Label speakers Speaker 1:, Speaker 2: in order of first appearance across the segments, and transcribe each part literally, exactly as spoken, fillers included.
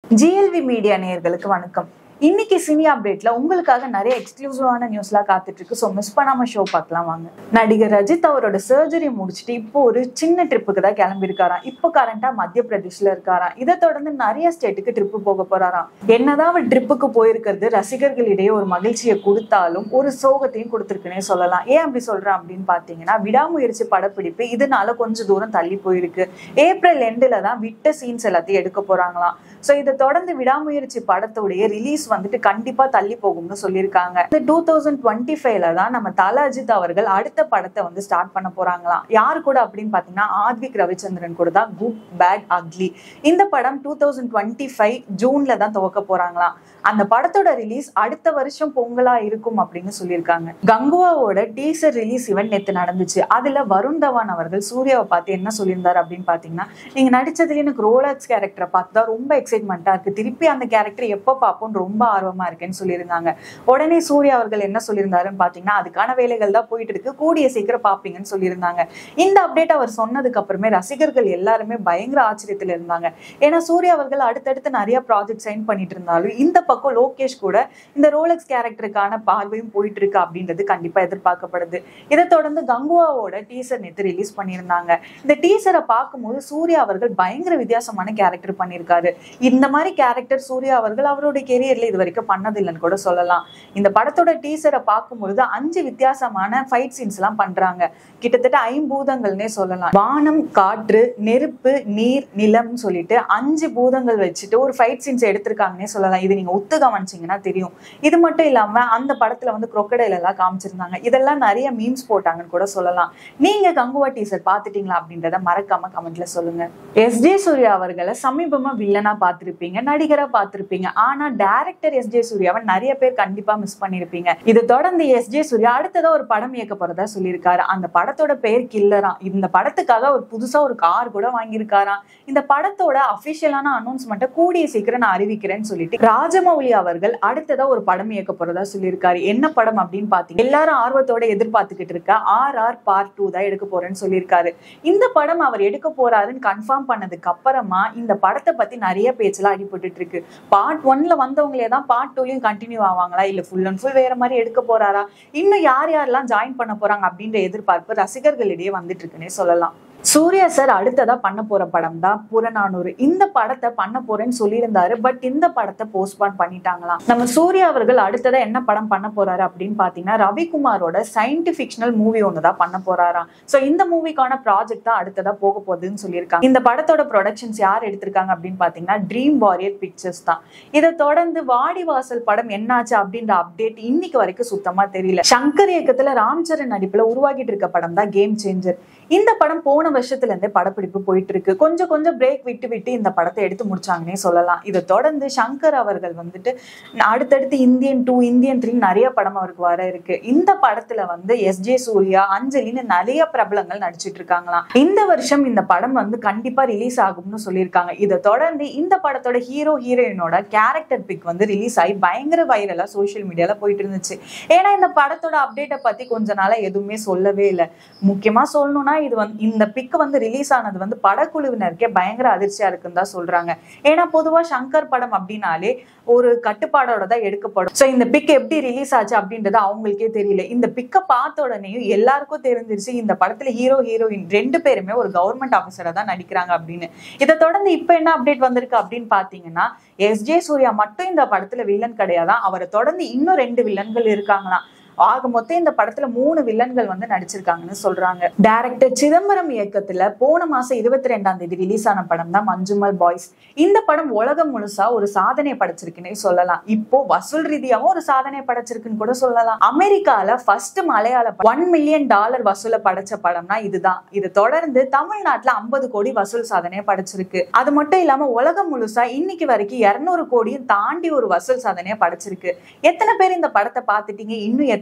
Speaker 1: GLV media நேயர்களுக்கு வணக்கம். இன்னைக்கு சினி அப்டேட்ல உங்களுக்காக நிறைய எக்ஸ்க்ளூசிவான நியூஸ்லாம் காத்துட்டு இருக்கு. ஸோ மிஸ் பண்ணாம ஷோ பார்க்கலாம் வாங்க. நடிகர் ரஜித் அவரோட சர்ஜரி முடிச்சுட்டு இப்போ ஒரு சின்ன ட்ரிப்புக்கு தான் கிளம்பியிருக்காராம். இப்போ கரண்டா மத்திய பிரதேஷ்ல இருக்காராம். இதை தொடர்ந்து நிறைய ஸ்டேட்டுக்கு ட்ரிப்பு போக போறாராம். என்னதான் அவர் ட்ரிப்புக்கு போயிருக்கிறது ரசிகர்களிடையே ஒரு மகிழ்ச்சியை கொடுத்தாலும் ஒரு சோகத்தையும் கொடுத்துருக்குன்னே சொல்லலாம். ஏன் அப்படி சொல்றேன் அப்படின்னு பாத்தீங்கன்னா, விடாமுயற்சி படப்பிடிப்பு இதனால கொஞ்சம் தூரம் தள்ளி போயிருக்கு. ஏப்ரல் எண்டுல தான் விட்ட சீன்ஸ் எல்லாத்தையும் எடுக்க போறாங்களாம். ஸோ இதை தொடர்ந்து விடாமுயற்சி படத்துடைய ரிலீஸ் வந்துட்டு கண்டிப்பா தள்ளி போகும்னு சொல்லியிருக்காங்க. இந்த டூ தௌசண்ட் டுவெண்ட்டி ஃபைவ்ல தான் நம்ம தல அஜித் அவர்கள் அடுத்த படத்தை வந்து ஸ்டார்ட் பண்ண போறாங்களாம். யாரு கூட அப்படின்னு பாத்தீங்கன்னா, ஆத்விக் ரவிச்சந்திரன் கூட தான் குட் பேட் அக்லி. இந்த படம் டூ தௌசண்ட் டுவெண்ட்டி ஃபைவ் ஜூன்ல தான் துவக்க போறாங்களாம். அந்த படத்தோட ரிலீஸ் அடுத்த வருஷம் பொங்கலா இருக்கும் அப்படின்னு சொல்லியிருக்காங்க. கங்குவாவோட டீசர் ரிலீஸ் இவன் நேத்து நடந்துச்சு. அதுல வருண் தவான் அவர்கள் சூர்யாவை பார்த்து என்ன சொல்லியிருந்தாரு அப்படின்னு பாத்தீங்கன்னா, நீங்க நடிச்சதுல எனக்கு ரோலக்ஸ் கேரக்டரை பார்த்தா ரொம்ப எக்ஸைட்மெண்டா இருக்கு, திருப்பி அந்த கேரக்டர் எப்ப பார்ப்போம் ரொம்ப ஆர்வமா இருக்கேன்னு சொல்லியிருந்தாங்க. உடனே சூர்யா அவர்கள் என்ன சொல்லியிருந்தாருன்னு பாத்தீங்கன்னா, அதுக்கான வேலைகள் தான் போயிட்டு இருக்கு, கூடிய சீக்கிரம் பாப்பீங்கன்னு சொல்லியிருந்தாங்க. இந்த அப்டேட் அவர் சொன்னதுக்கு அப்புறமே ரசிகர்கள் எல்லாருமே பயங்கர ஆச்சரியத்துல இருந்தாங்க. ஏன்னா சூர்யா அவர்கள் அடுத்தடுத்து நிறைய ப்ராஜெக்ட் சைன் பண்ணிட்டு இருந்தாலும் இந்த பக்கம் லோகேஷ் கூட இந்த ரோலக்ஸ் கேரக்டருக்கான பார்வையும் போயிட்டு இருக்கு அப்படின்றது கண்டிப்பா எதிர்பார்க்கப்படுது. இதை தொடர்ந்து கங்குவாவோட டீசர் நேத்து ரிலீஸ் பண்ணியிருந்தாங்க. இந்த டீசரை பார்க்கும்போது சூர்யா அவர்கள் பயங்கர வித்தியாசமான கேரக்டர் பண்ணியிருக்காரு. இந்த மாதிரி கேரக்டர் சூர்யா அவர்கள் அவருடைய கெரியர்ல இது வரைக்கும் பண்ணதில்லைன்னு கூட சொல்லலாம். இந்த படத்தோட டீசரை பார்க்கும்பொழுது அஞ்சு வித்தியாசமான ஃபைட் சீன்ஸ் எல்லாம் பண்றாங்க. கிட்டத்தட்ட ஐம்பூதங்கள்னே சொல்லலாம். வானம், காற்று, நெருப்பு, நீர், நிலம் சொல்லிட்டு அஞ்சு பூதங்கள் வச்சுட்டு ஒரு ஃபைட் சீன்ஸ் எடுத்திருக்காங்கன்னே சொல்லலாம். இது நீங்க ஒத்து கவனிச்சீங்கன்னா தெரியும். இது மட்டும் இல்லாம அந்த படத்துல வந்து crocodile எல்லாம் காமிச்சிருந்தாங்க. இதெல்லாம் நிறைய மீம்ஸ் போட்டாங்கன்னு கூட சொல்லலாம். நீங்க கங்குவா டீசர் பாத்துட்டீங்களா அப்படின்றத மறக்காம கமெண்ட்ல சொல்லுங்க. எஸ் ஜே சூர்யா அவர்களை சமீபமா வில்லனா பார்த்திருப்பீங்க, நடிகரா பார்த்திருப்பீங்க. ஆனா டைரக்டர் எஸ் ஜே சூர்யாவை நிறைய பேர் கண்டிப்பா மிஸ் பண்ணிருப்பீங்க. இது தொடர்ந்து எஸ் ஜே சூர்யா அடுத்ததா ஒரு படம் இயக்க போறதா சொல்லியிருக்காரு. அந்த படத்தோட பெயர் கில்லரா. இந்த படத்துக்காக ஒரு புதுசா ஒரு கார் கூட வாங்கியிருக்காராம். இந்த படத்தோட அபிஷியலான அனௌன்ஸ்மெண்ட்டை கூடிய சீக்கிரம் நான் அறிவிக்கிறேன்னு சொல்லிட்டு ராஜமௌலி அவர்கள் அடுத்ததா ஒரு படம் இயக்க போறதா சொல்லியிருக்காரு. என்ன படம் அப்படின்னு பாத்தீங்க, எல்லாரும் ஆர்வத்தோட எதிர்பார்த்துக்கிட்டு இருக்க ஆர் ஆர் பார்ட் டூ தான் எடுக்க போறேன்னு சொல்லியிருக்காரு. இந்த படம் அவர் எடுக்க போறாருன்னு கன்ஃபார்ம் பண்ணதுக்கு அப்புறமா இந்த படத்தை பத்தி நிறைய பேச்செல்லாம் அடிபட்டு இருக்கு. பார்ட் ஒன்ல வந்தவங்களே தான் பார்ட் டூலயும் கண்டினியூ ஆவாங்களா, இல்ல ஃபுல் அண்ட் ஃபுல் வேற மாதிரி எடுக்க போறாரா, இன்னும் யார் யாரெல்லாம் ஜாயின் பண்ண போறாங்க அப்படின்ற எதிர்பார்ப்பு ரசிகர்களிடையே வந்துட்டு இருக்குன்னே சொல்லலாம். சூர்யா சார் அடுத்ததா பண்ண போற படம் தான் புறநானூறு. இந்த படத்தை பண்ண போறேன்னு சொல்லியிருந்தாரு. பட் இந்த படத்தை போஸ்ட்பான் பண்ணிட்டாங்களாம். நம்ம சூர்யா அவர்கள் அடுத்ததா என்ன படம் பண்ண போறாரு அப்படின்னு பாத்தீங்கன்னா, ரவிக்குமாரோட சயின்டிபிக்ஷனல் மூவி ஒண்ணுதான் பண்ண போறாராம். சோ இந்த மூவிக்கான ப்ராஜெக்ட் தான் அடுத்ததா போக போகுதுன்னு சொல்லியிருக்காங்க. இந்த படத்தோட ப்ரொடக்ஷன்ஸ் யார் எடுத்திருக்காங்க அப்படின்னு பாத்தீங்கன்னா, ட்ரீம் வாரியர் பிக்சர்ஸ் தான். இதை தொடர்ந்து வாடிவாசல் படம் என்னாச்சு அப்படின்ற அப்டேட் இன்னைக்கு வரைக்கும் சுத்தமா தெரியல. சங்கர் இயக்கத்துல ராம் சரண் நடிப்புல உருவாகிட்டு இருக்க படம் தான் கேம் சேஞ்சர். இந்த படம் போன வருஷத்துல இருந்தே படப்பிடிப்பு போயிட்டு இருக்கு. கொஞ்சம் கொஞ்சம் பிரேக் விட்டு விட்டு இந்த படத்தை எடுத்து முடிச்சாங்கன்னே சொல்லலாம். இதை தொடர்ந்து சங்கர் அவர்கள் வந்துட்டு அடுத்தடுத்து இந்தியன் டூ, இந்தியன் த்ரீ நிறைய படம் அவருக்கு வர இருக்கு. இந்த படத்துல வந்து எஸ் ஜே சூர்யா, அஞ்சலின்னு நிறைய பிரபலங்கள் நடிச்சிட்டு இருக்காங்களாம். இந்த வருஷம் இந்த படம் வந்து கண்டிப்பா ரிலீஸ் ஆகும்னு சொல்லியிருக்காங்க. இதை தொடர்ந்து இந்த படத்தோட ஹீரோ ஹீரோயினோட கேரக்டர் பிக் வந்து ரிலீஸ் ஆகி பயங்கர வைரலா சோசியல் மீடியால போயிட்டு இருந்துச்சு. ஏன்னா இந்த படத்தோட அப்டேட்டை பத்தி கொஞ்ச நாளா எதுவுமே சொல்லவே இல்லை. முக்கியமா சொல்லணும்னா இது வந்து இந்த பிக் வந்து ரிலீஸ் ஆனது வந்து படக்குழுவினருக்கே பயங்கர அதிர்ச்சியா இருக்குன்னு தான் சொல்றாங்க. ஏன்னா பொதுவா சங்கர் படம் அப்படின்னாலே ஒரு கட்டுப்பாடோட தான் எடுக்கப்படும். சோ இந்த பிக் எப்படி ரிலீஸ் ஆச்சு அப்படின்றது அவங்களுக்கே தெரியல. இந்த பிக்கை பார்த்த உடனேயும் எல்லாருக்கும் தெரிஞ்சிருச்சு இந்த படத்துல ஹீரோ ஹீரோயின் ரெண்டு பேருமே ஒரு கவர்மெண்ட் ஆபீசரா தான் நடிக்கிறாங்க அப்படின்னு. இதை தொடர்ந்து இப்ப என்ன அப்டேட் வந்திருக்கு அப்படின்னு பாத்தீங்கன்னா, எஸ் ஜே சூர்யா மட்டும் இந்த படத்துல வில்லன் கிடையாதான், அவரை தொடர்ந்து இன்னும் ரெண்டு வில்லன்கள் இருக்காங்களாம். ஆக மொத்தம் இந்த படத்துல மூணு வில்லன்கள் வந்து நடிச்சிருக்காங்கன்னு சொல்றாங்க. டைரக்டர் சிதம்பரம் இயக்கத்துல போன மாசம் இருபத்தி ரெண்டாம் தேதி ரிலீஸ் ஆன படம் தான் மஞ்சுமல் பாய்ஸ். இந்த படம் உலகம் முழுசா ஒரு சாதனை படைச்சிருக்குன்னே சொல்லலாம். இப்போ வசூல் ரீதியாவும் ஒரு சாதனை படைச்சிருக்குன்னு கூட சொல்லலாம். அமெரிக்கால ஃபர்ஸ்ட் மலையாள ஒன் மில்லியன் டாலர் வசூல படைச்ச படம்னா இதுதான். இது தொடர்ந்து தமிழ்நாட்டுல ஐம்பது கோடி வசூல் சாதனையை படைச்சிருக்கு. அது மட்டும் இல்லாம உலகம் முழுசா இன்னைக்கு வரைக்கும் இருநூறு கோடியும் தாண்டி ஒரு வசூல் சாதனையை படைச்சிருக்கு. எத்தனை பேர் இந்த படத்தை பார்த்துட்டீங்க, இன்னும் எத்தனை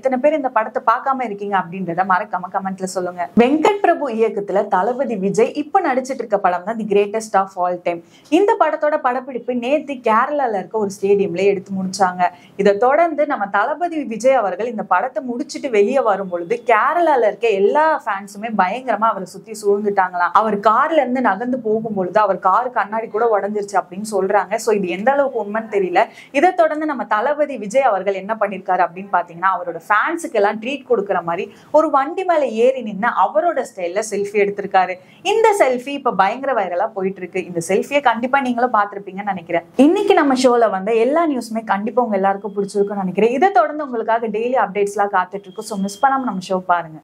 Speaker 1: எத்தனை பேர் இந்த படத்தை பார்க்காம இருக்கீங்க அப்படின்றத மறக்காம கமெண்ட்ல சொல்லுங்க. வெங்கட் பிரபு இயக்கத்துல தளபதி விஜய் இப்ப நடிச்சிட்டு இருக்க படம் தான் the greatest of all time. இந்த படத்தோட படப்பிடிப்பு நேத்து கேரளால இருக்க ஒரு ஸ்டேடியம்ல எடுத்து முடிச்சாங்க. இதை தொடர்ந்து நம்ம தளபதி விஜய் அவர்கள் இந்த படத்தை முடிச்சுட்டு வெளியே வரும் பொழுது கேரளால இருக்க எல்லா ஃபேன்ஸுமே பயங்கரமா அவரை சுத்தி சூழ்ந்துட்டாங்களாம். அவர் கார்ல இருந்து நகர்ந்து போகும்பொழுது அவர் காரு கண்ணாடி கூட உடஞ்சிருச்சு அப்படின்னு சொல்றாங்க. சோ இது எந்த அளவுக்கு உண்மைன்னு தெரியல. இதை தொடர்ந்து நம்ம தளபதி விஜய் அவர்கள் என்ன பண்ணிருக்காரு அப்படின்னு பாத்தீங்கன்னா, அவரோட ஃபேன்ஸுக்கு எல்லாம் ட்ரீட் கொடுக்குற மாதிரி ஒரு வண்டி மேல ஏறி நின்று அவரோட ஸ்டைல்ல செல்ஃபி எடுத்திருக்காரு. இந்த செல்ஃபி இப்ப பயங்கர வைரலா போயிட்டு இருக்கு. இந்த செல்ஃபியை கண்டிப்பா நீங்களும் பார்த்திருப்பீங்கன்னு நினைக்கிறேன். இன்னைக்கு நம்ம ஷோல வந்து எல்லா நியூஸுமே கண்டிப்பா உங்க எல்லாருக்கும் பிடிச்சிருக்கும்னு நினைக்கிறேன். இதை தொடர்ந்து உங்களுக்காக டெய்லி அப்டேட்ஸ் எல்லாம் காத்துட்டு இருக்கு. ஸோ மிஸ் பண்ணாம நம்ம ஷோ பாருங்க.